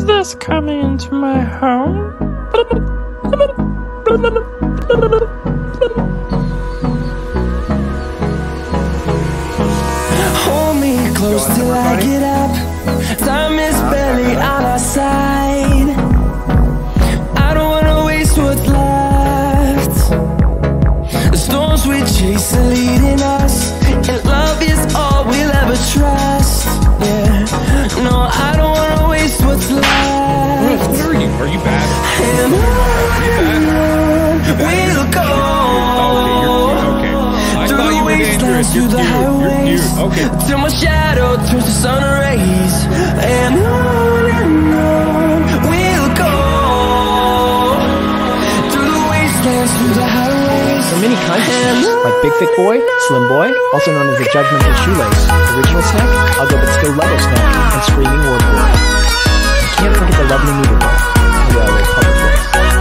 this coming into my home? Hold me close till I get up. Time is barely on our side. I don't wanna waste what's left. The storms we chase are leading us, and love is all we'll ever trust. Yeah, no, I don't wanna waste what's left. What are you? Are you bad? And on we'll go. Through the wastelands, through the highways, till my shadow turns to sun rays. And on we'll go. Through the wastelands, through the highways. There are many kinds of snacks, like Big Thick Boy, Slim Boy, also known as the Judgmental Shoelace, Original Snack, I'll Go But Still Level Snack, and Screaming Word Boy. You can't forget the Lovely Noodle Boy, and the always public place.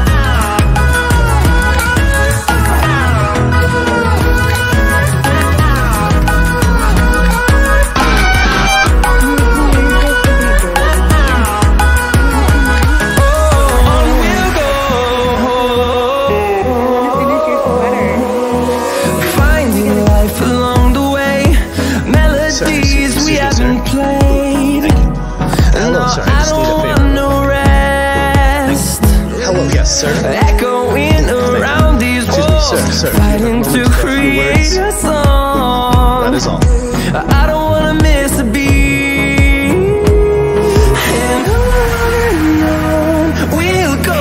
Echoing around these walls, fighting to create a song. That is all. I don't wanna miss a beat. And on we'll go.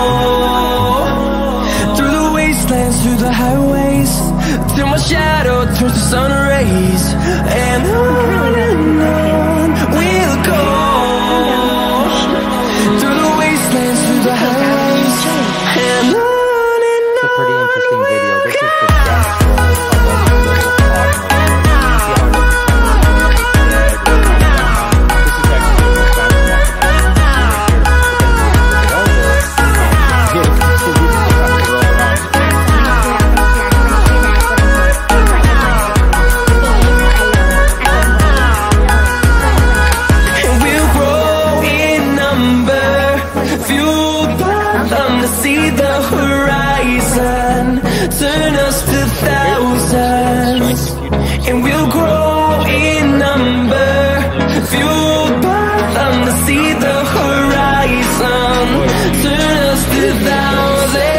Through the wastelands, through the highways, till my shadow turns to sun rays. And on we'll go. Through the wastelands, through the highways. It's a pretty interesting video. This is the death roll of a little cardinal. See how it This is actually a we'll grow in number, fueled by them to see the horizon, turn us to thousands. And we'll grow in number, fueled by them to see the horizon, turn us to thousands.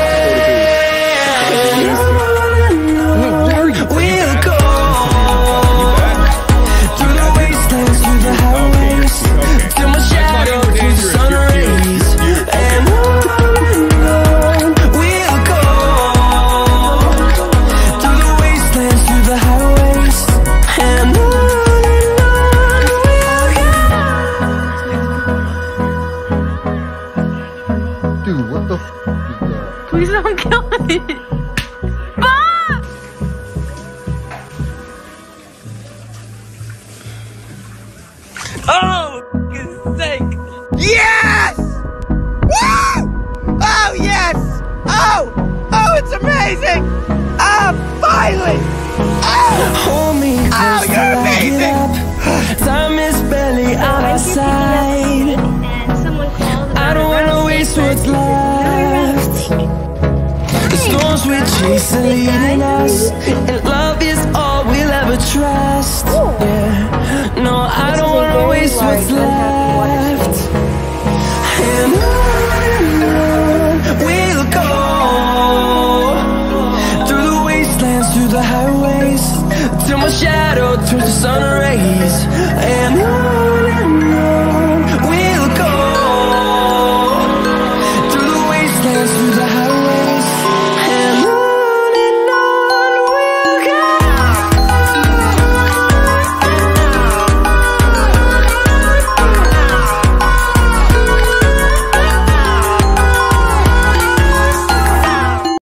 We'll go through the wastelands, through the highways, till my shadow turns to sun rays. And on we'll go through the wastelands, through the highways. And on we'll go. Dude, what the f is that? Please don't kill it. Oh, for sake! Yes! Woo! Oh yes! Oh, it's amazing! Finally! Hold me close till I get up. Time is barely on our side. I don't wanna waste what's left. The storms we chase are leading us, and love is all we'll ever trust. Yeah, no, I don't wanna waste what's left. And on we'll go through the wastelands, through the highways, till my shadow turns to sun